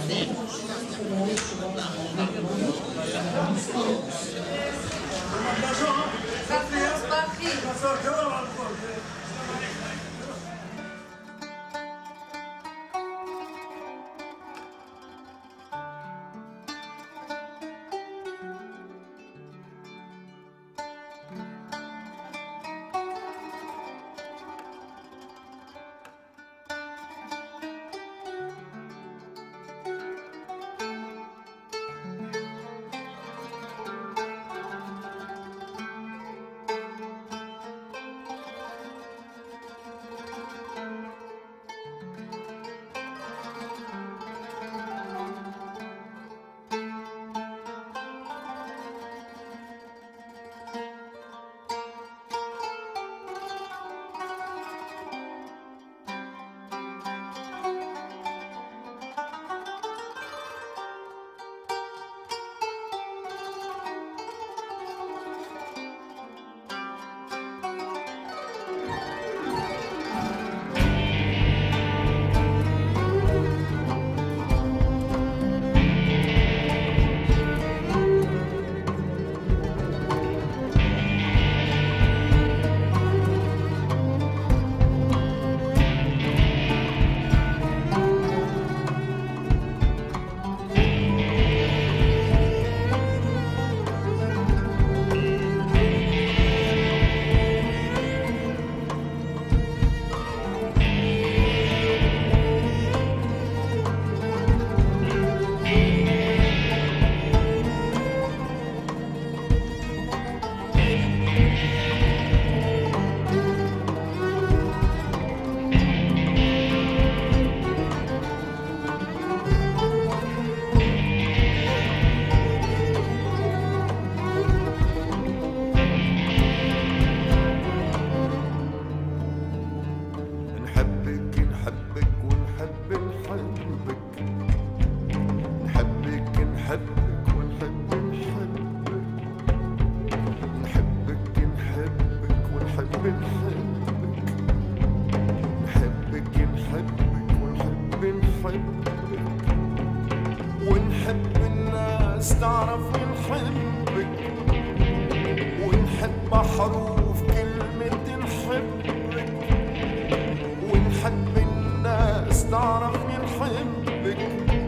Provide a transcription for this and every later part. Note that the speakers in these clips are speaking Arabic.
حروف كلمة نحبك، ونحب الناس تعرف نحبك،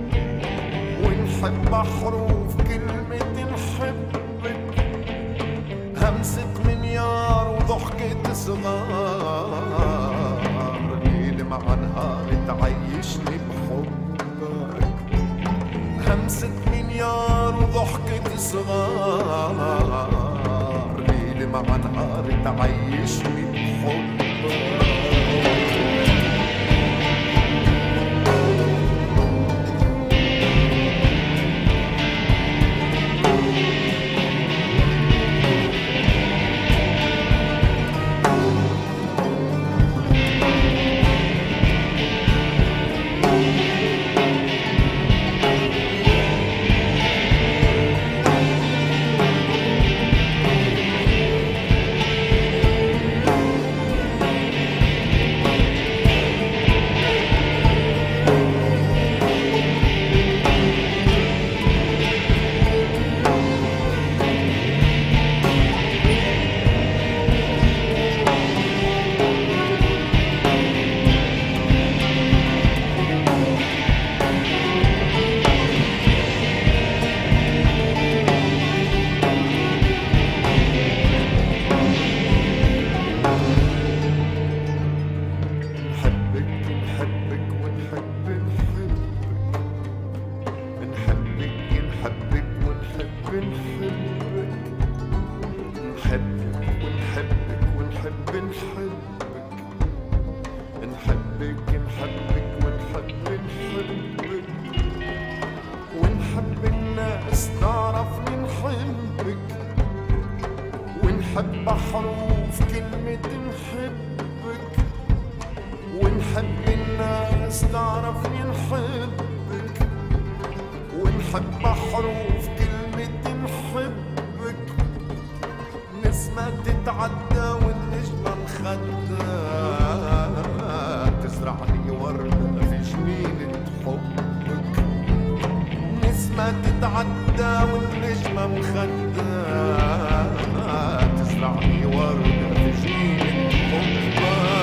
ونحب حروف كلمة نحبك، همسة منيار وضحكة صغار، ليل مع نهار تعيشني بحبك، همسة منيار وضحكة صغار، مع نهار تعيشني بحبك. ونحب حروف كلمة نحبك، ونحب الناس تعرف نحبك، ونحب حروف كلمة نحبك، نسمة تتعدى والنجمة مخدة تزرع لي وردة في جنينة حبك، ما تتعدى والنجمة مخدة تزرعني وردة في جيل حبك.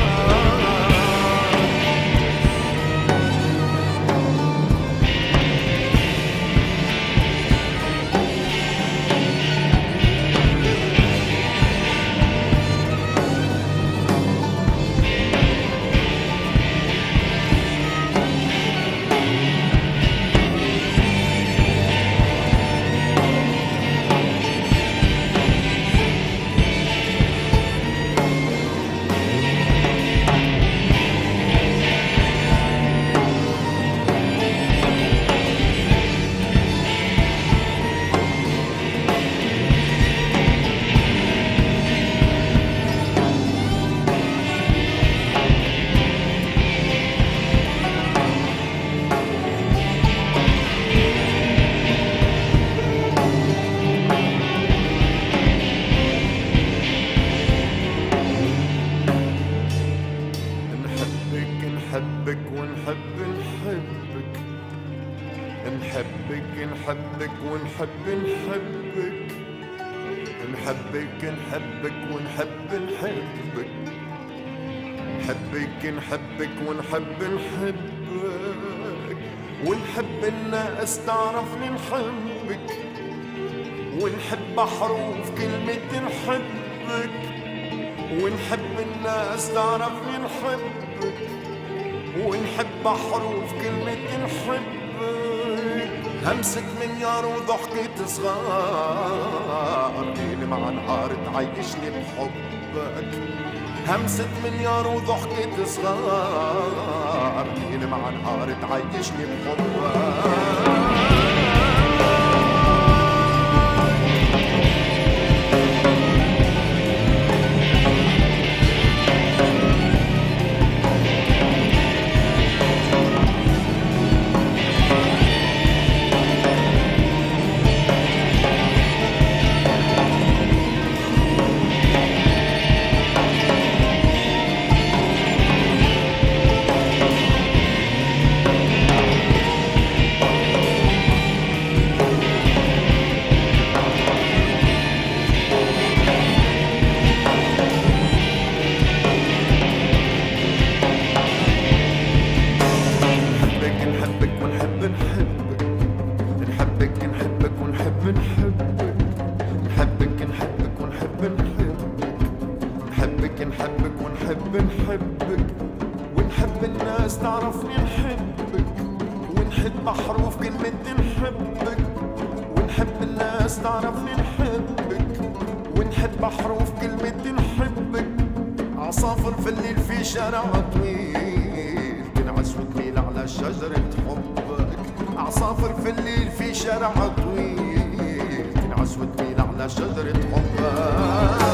نحبك ونحب نحبك، نحبك نحبك ونحب نحبك، نحبك نحبك ونحب نحبك، نحبك نحبك ونحب نحبك، ونحب الناس تعرفني نحبك، ونحب حروف كلمة نحبك، ونحب الناس تعرفني نحبك، ونحب حروف كلمة نحبك. همسة منيار وضحكة صغار ليل مع نهار تعيشني بحبك، همسة منيار وضحكة صغار ليل مع نهار تعيشني بحبك. نحبك ونحب نحبك، ونحب الناس تعرفني نحبك، ونحب حروف كلمة نحبك، ونحب الناس تعرفني نحبك، ونحب حروف كلمة نحبك. عصافر في الليل في شارع طويل تنعس وتميل على شجرة حبك، عصافر في الليل في شارع طويل تنعس وتميل على شجرة حبك.